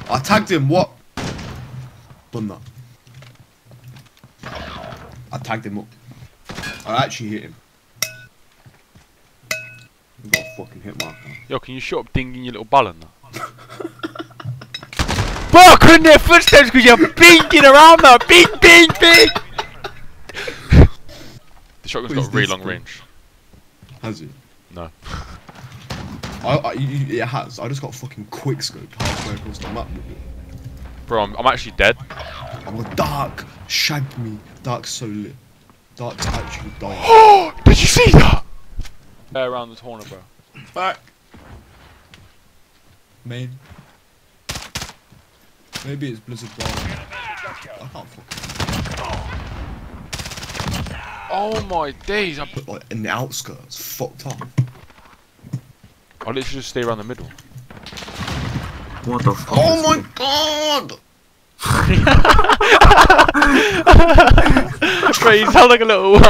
I tagged him, what? Done that. I tagged him up. I actually hit him. I got a fucking hit marker. Yo, can you shut up dinging your little ball on that? Bro, I couldn't hear footsteps because you're binging around that. Bing, bing, bing! The shotgun's got a really long range. Has it? No. It has. I just got fucking quick scope halfway across the map. Bro, I'm actually dead. I'm a Dark shagged me. Dark's so lit. Dark's actually dying. Did you see that? Around the corner, bro. Back. Main. Maybe it's Blizzard Bar. I can't fucking. Oh my days! But like in the outskirts, fucked up. I'll literally just stay around the middle. What the fuck? Oh my god! Bro, you sound like a little.